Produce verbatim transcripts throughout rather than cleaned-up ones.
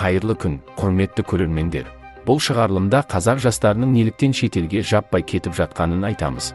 Қайырлы күн, құрметті көрермендер. Бұл шығарылымда қазақ жастарының неліктен шетелге жаппай кетіп жатқанын айтамыз.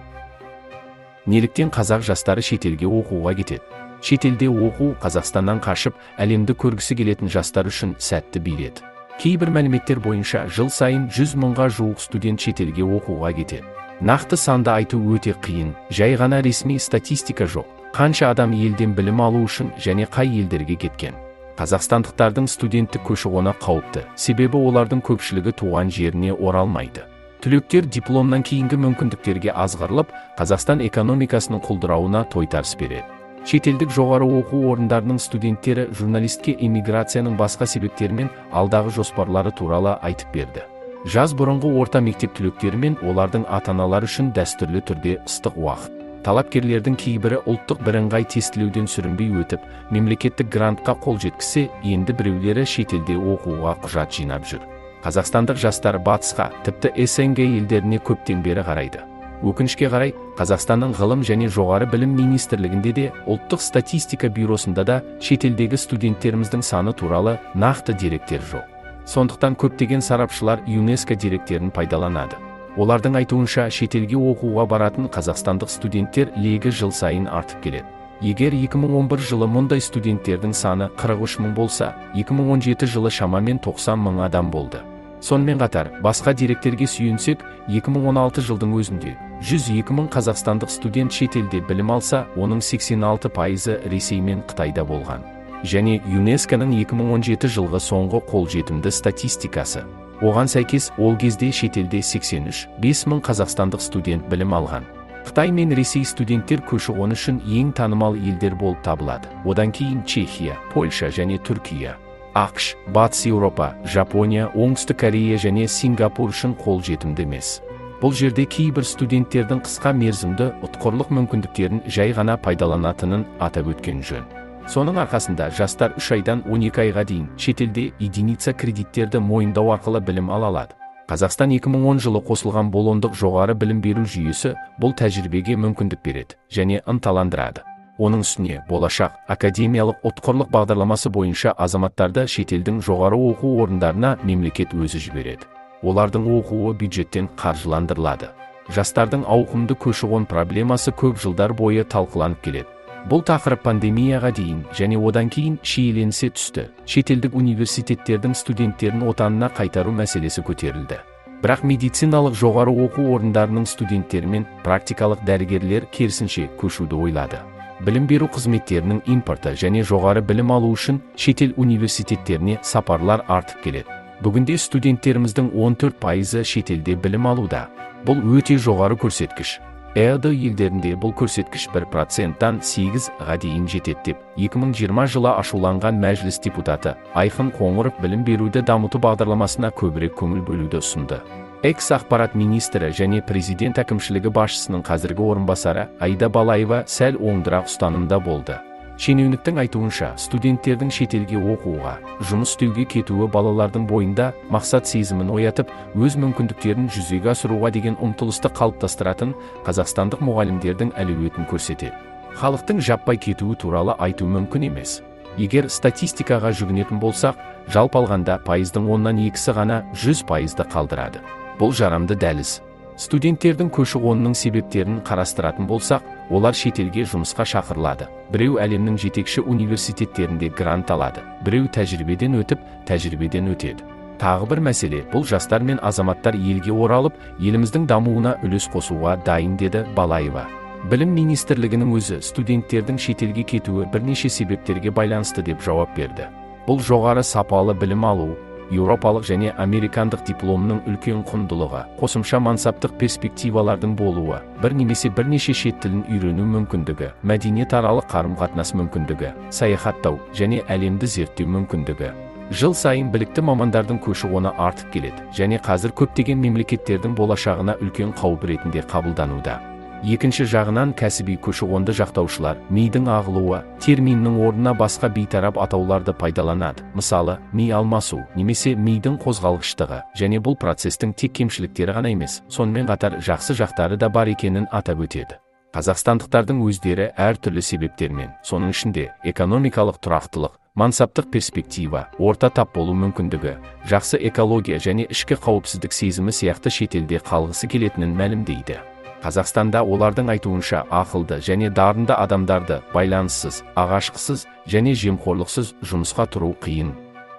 Неліктен қазақ жастары шетелге оқуға кетеді? Шетелде оқу Қазақстаннан қашып, әлемді көргісі келетін жастар үшін сәтті билет. Кейбір мәліметтер бойынша жыл сайын жүз мыңға жуық студент шетелге оқуға кетеді. Нақты санды айту өте қиын, жай ғана ресми статистика жоқ. Қанша адам елден білім алу үшін және қай елдерге кеткен? Қазақстандықтардың студенттік көші-қоны қауіпті, себебі олардың көпшілігі туған жеріне оралмайды. Түлектер дипломнан кейінгі мүмкіндіктерге азғырылып, Қазақстан экономикасының құлдырауына тойтарыс береді. Шетелдік жоғары оқу орындарының студенттері журналистке эмиграцияның басқа себептерімен алдағы жоспарлары туралы айтып берді. Жаз бұрынғы орта мектеп түлектері мен олардың ата-аналары үшін дәстүрлі түрде ыстық уақыт. Талапкерлердің кейбірі ұлттық бірыңғай тестілеуден сүрінбей өтіп, мемлекеттік грантқа қол жеткізсе, енді біреулері шетелде оқуға құжат жинап жүр. Қазақстандық жастар батысқа, тіпті эс эн гэ елдеріне көптен бері қарайды. Өкінішке қарай, Қазақстанның ғылым және жоғары білім министрлігінде де, ұлттық статистика бюросында да шетелдегі студенттеріміздің саны туралы нақты деректер жоқ. Сондықтан көптеген сарапшылар ЮНЕСКО деректерін пайдаланады. Олардың айтуынша, шетелге оқуға баратын қазақстандық студенттер легі жыл сайын артып келеді. Егер екі мың он бір жылы мұндай студенттердің саны қырық үш мың болса, екі мың он жеті жылы шамамен тоқсан мың адам болды. Сонымен қатар, басқа деректерге сүйенсек, екі мың он алты жылдың өзінде жүз екі мың қазақстандық студент шетелде білім алса, оның сексен алты пайызы Ресей мен Қытайда болған. Және ЮНЕСКОның екі мың он жеті жылғы соңғы қолжетімді статистикасы. Оған сәйкес, ол кезде шетелде сексен үш бүтін оннан бес мың қазақстандық студент білім алған. Қытай мен Ресей студенттер көші-қоны үшін ең танымал елдер болып табылады. Одан кейін Чехия, Польша және Түркия, ақш, Батыс Еуропа, Жапония, Оңтүстік Корея және Сингапур үшін қолжетімді емес. Бұл жерде кейбір студенттердің қысқа мерзімді ұтқырлық мүмкіндіктерін жай ғана пайдаланатынын атап өткен жөн. Соның арқасында жастар үш айдан он екі айға дейін шетелде единица кредиттерді мойындау арқылы білім ала алады. Қазақстан екі мың он жылы қосылған болондық жоғары білім беру жүйесі бұл тәжірибеге мүмкіндік береді және ынталандырады. Оның үстіне болашақ академиялық ұтқырлық бағдарламасы бойынша азаматтарды шетелдің жоғары оқу орындарына мемлекет өзі жібереді. Олардың оқуы бюджеттен қаржыландырылады. Жастардың ауқымды көші-қон проблемасы көп жылдар бойы талқыланып келеді. Бұл тақырып пандемияға дейін және одан кейін шиеленісе түсті. Шетелдік университеттердің студенттерін отанына қайтару мәселесі көтерілді. Бірақ медициналық жоғары оқу орындарының студенттері мен практикалық дәрігерлер керісінше көшуді ойлады. Білім беру қызметтерінің импорты және жоғары білім алу үшін шетел университеттеріне сапарлар артып келеді. Бүгінде студенттеріміздің он төрт пайызы шетелде білім алуда. Бұл өте жоғары көрсеткіш. и а дэ елдерінде бұл көрсеткіш бір проценттан сегізге дейін жетеді деп, екі мың жиырма жылы ашуланған мәжіліс депутаты Айқын Қоңыров білім беруді дамыту бағдарламасына көбірек көңіл бөлуді ұсынды. Экс-ақпарат министрі және президент әкімшілігі басшысының қазіргі орынбасары Аида Балаева сәл оңдырақ ұстанымда болды. Шенеуніктің айтуынша, студенттердің шетелге оқуға, жұмыс істеуге кетуі балалардың бойында мақсат сезімін оятып, өз мүмкіндіктерін жүзеге асыруға деген ұмтылысты қалыптастыратын қазақстандық мұғалімдердің әлеуетін көрсетеді. Халықтың жаппай кетуі туралы айту мүмкін емес. Егер статистикаға жүгінетін болсақ, жалпы алғанда пайыздың оннан екісі ғана жүз пайызды қалдырады. Бұл жарамды дәліз. Студенттердің көші-қонының себептерін қарастыратын болсақ, олар шетелге жұмысқа шақырылады. Біреу әлемнің жетекші университеттерінде грант алады. Біреу тәжірибеден өтіп, тәжірибеден өтеді. Тағы бір мәселе, бұл жастар мен азаматтар елге оралып, еліміздің дамуына үлес қосуға дайын, деді Балаева. Білім министрлігінің өзі студенттердің шетелге кетуі бірнеше себептерге байланысты деп жауап берді. Бұл жоғары сапалы білім алу, еуропалық және американдық дипломның үлкен құндылығы, қосымша мансаптық перспективалардың болуы, бір немесе бірнеше шет тілін үйрену мүмкіндігі, мәдениетаралық қарым-қатынас мүмкіндігі, саяхаттау және әлемді зерттеу мүмкіндігі. Жыл сайын білікті мамандардың көші-қоны артып келеді және қазір көптеген мемлекеттердің болашағына үлкен қауіп ретінде қабылдануда. Екінші жағынан кәсіби көші-қонды жақтаушылар мидың ағылуы терминнің орнына басқа бейтарап атауларды пайдаланады. Мысалы, ми алмасу немесе мидың қозғалғыштығы, және бұл процестің тек кемшіліктері ғана емес, сонымен қатар жақсы жақтары да бар екенін атап өтеді. Қазақстандықтардың өздері әртүрлі себептермен, соның ішінде экономикалық тұрақтылық, мансаптық перспектива, орта тап болу мүмкіндігі, жақсы экология және ішкі қауіпсіздік сезімі сияқты шетелде қалғысы келетінін мәлімдейді. Қазақстанда олардың айтуынша ақылды және дарынды адамдарды байланыссыз, ағашқысыз және жемқорлықсыз жұмысқа тұру қиын.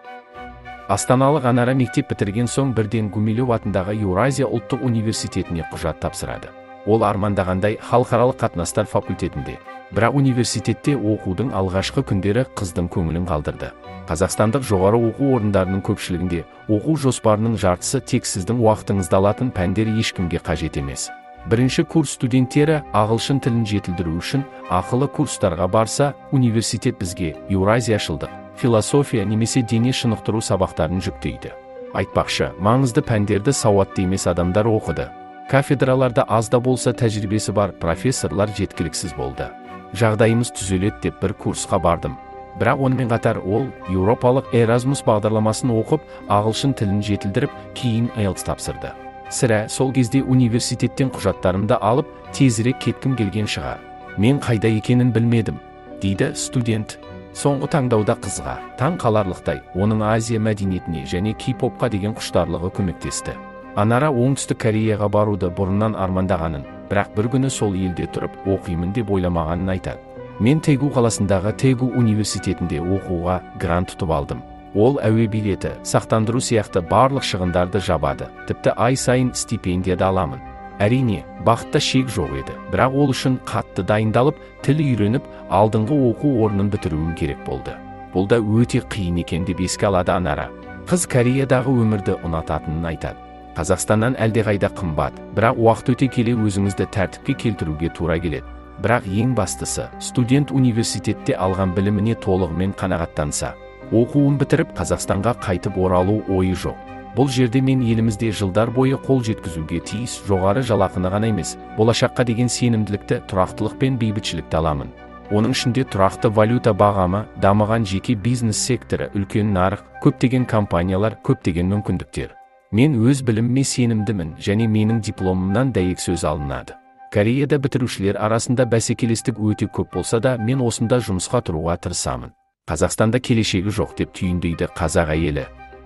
Астаналық Анара мектеп бітірген соң бірден Гумилев атындағы Еуразия ұлттық университетіне құжат тапсырады. Ол армандағандай халықаралық қатынастар факультетінде, бірақ университетте оқудың алғашқы күндері қыздың көңілін қалдырды. Қазақстандық жоғары оқу орындарының көпшілігінде оқу жоспарының жартысы тек сіздің уақытыңызды алатын пәндер ешкімге қажет емес. Бірінші курс студенттері ағылшын тілін жетілдіру үшін ақылы курстарға барса, университет бізге еуразияшылдық, философия немесе дене шынықтыру сабақтарын жүктейді. Айтпақшы, маңызды пәндерді сауатты емес адамдар оқыды. Кафедраларда аз да болса тәжірибесі бар профессорлар жеткіліксіз болды. Жағдайымыз түзеледі деп бір курсқа бардым. Бірақ онымен қатар ол еуропалық Erasmus бағдарламасын оқып, ағылшын тілін жетілдіріп, кейін айлтс тапсырды. Сірә сол кезде университеттен құжаттарымды алып, тезірек кеткім келген шығар. Мен қайда екенін білмедім, дейді студент. Соңғы таңдауда қызға, таң қаларлықтай, оның Азия мәдениетіне және кей-попқа деген құштарлығы көмектесті. Анара оңтүстік Кореяға баруды бұрыннан армандағанын, бірақ бір күні сол елде тұрып оқимын деп ойламағанын айтады. Мен Тегу қаласындағы Тегу университетінде оқуға грант тұтып алдым. Ол әуе билеті, сақтандыру сияқты барлық шығындарды жабады, тіпті ай сайын стипендия да аламын. Әрине, бақытта шек жоқ еді, бірақ ол үшін қатты дайындалып, тіл үйреніп, алдыңғы оқу орнын бітіруім керек болды. Бұл да өте қиын екен деп еске алады Анара. Қыз Кореядағы өмірді ұнататынын айтады. Қазақстаннан әлдеқайда қымбат, бірақ уақыт өте келе өзіңізді тәртіпке келтіруге тура келеді. Бірақ ең бастысы, студент университетте алған біліміне толығымен қанағаттанса, оқуын бітіріп Қазақстанға қайтып оралу ойы жоқ. Бұл жерде мен елімізде жылдар бойы қол жеткізуге тиіс жоғары жалақыны ғана емес, болашаққа деген сенімділікті, тұрақтылық пен бейбітшілікті аламын. Оның ішінде тұрақты валюта бағамы, дамыған жеке бизнес секторы, үлкен нарық, көптеген компаниялар, көптеген мүмкіндіктер. Мен өз біліміме сенімдімін және менің дипломымнан дәйек сөз алынады. Кореяда бітірушілер арасында бәсекелестік өте көп болса да, мен осында жұмысқа тұруға тырысамын. Қазақстанда келешегі жоқ деп түйіндейді қазақ әйелі.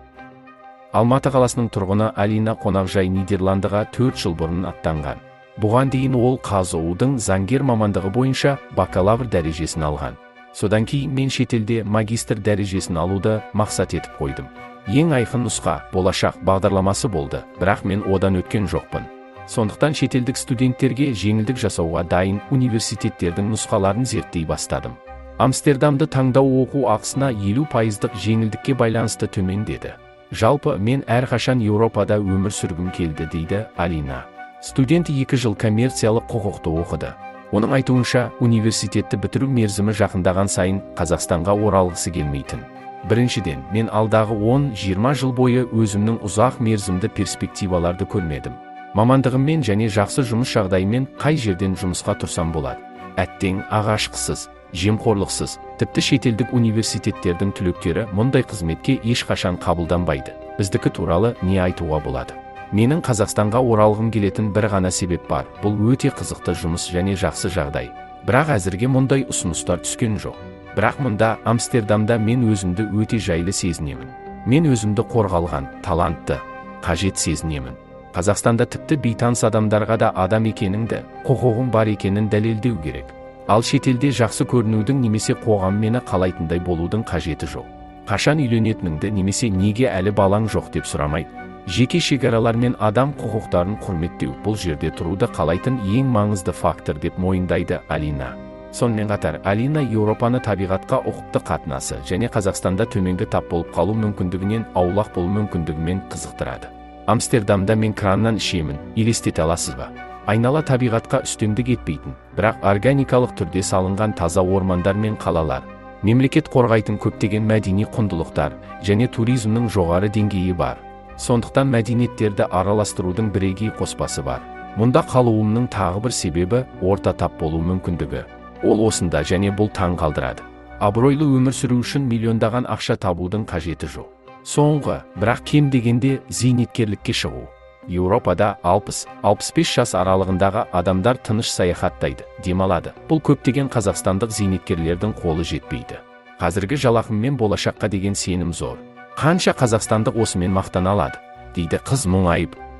Алматы қаласының тұрғыны Алина қонақжай Нидерландыға төрт жыл бұрын аттанған. Бұған дейін ол қа зэ у-дың заңгер мамандығы бойынша бакалавр дәрежесін алған. Содан кейін мен шетелде магистр дәрежесін алуды мақсат етіп қойдым. Ең айқын нұсқа болашақ бағдарламасы болды, бірақ мен одан өткен жоқпын. Сондықтан шетелдік студенттерге жеңілдік жасауға дайын университеттердің нұсқаларын зерттей бастадым. Амстердамды таңдау оқу ақысына елу пайыздық жеңілдікке байланысты төмендеді. Жалпы мен әрқашан Еуропада өмір сүргім келді, дейді Алина. Студент екі жыл коммерциялық құқықты оқыды. Оның айтуынша, университетті бітіру мерзімі жақындаған сайын Қазақстанға оралғысы келмейтін. Біріншіден, мен алдағы он-жиырма жыл бойы өзімнің ұзақ мерзімді перспективаларды көрмедім. Мамандығыммен және жақсы жұмыс жағдайымен қай жерден жұмысқа тұрсам болады. Әттең ағашқысыз, жемқорлықсыз, тіпті шетелдік университеттердің түлектері мұндай қызметке ешқашан қабылданбайды. Біздікі туралы не айтуға болады? Менің Қазақстанға оралғым келетін бір ғана себеп бар. Бұл өте қызықты жұмыс және жақсы жағдай. Бірақ әзірге мұндай ұсыныстар түскен жоқ. Бірақ мұнда Амстердамда мен өзімді өте жайлы сезінемін. Мен өзімді қорғалған, талантты, қажет сезінемін. Қазақстанда тіпті бейтаныс адамдарға да адам екеніңді, құқығың бар екенін дәлелдеу керек. Ал шетелде жақсы көрінудің немесе қоғам мені қалайтындай болудың қажеті жоқ. Қашан үйленетініңді немесе неге әлі балаң жоқ деп сұрамайды. Жеке шекаралар мен адам құқықтарын құрметтеу бұл жерде тұруды қалайтын ең маңызды фактор деп мойындайды Алина. Сонымен қатар Алина Еуропаны табиғатқа ұқыпты қатынасы және Қазақстанда төменгі тап болып қалу мүмкіндігінен аулақ болу мүмкіндігімен қызықтырады. Амстердамда мен краннан ішемін, елестете аласыз ба? Айнала табиғатқа үстемдік етпейтін, бірақ органикалық түрде салынған таза ормандар мен қалалар, мемлекет қорғайтын көптеген мәдени құндылықтар және туризмнің жоғары деңгейі бар. Сондықтан мәдениеттерді араластырудың бірегей қоспасы бар. Мұнда қалуымның тағы бір себебі орта тап болу мүмкіндігі. Ол осында және бұл таң қалдырады. Абыройлы өмір сүру үшін миллиондаған ақша табудың қажеті жоқ. Соңғы, бірақ кем дегенде зейнеткерлікке шығу. Еуропада алпыс-алпыс бес жас аралығындағы адамдар тыныш саяхаттайды, демалады. Бұл көптеген қазақстандық зейнеткерлердің қолы жетпейді. Қазіргі жалақым мен болашаққа деген сенім зор. Қанша қазақстандық осымен мақтана алады, дейді қыз мұңайып.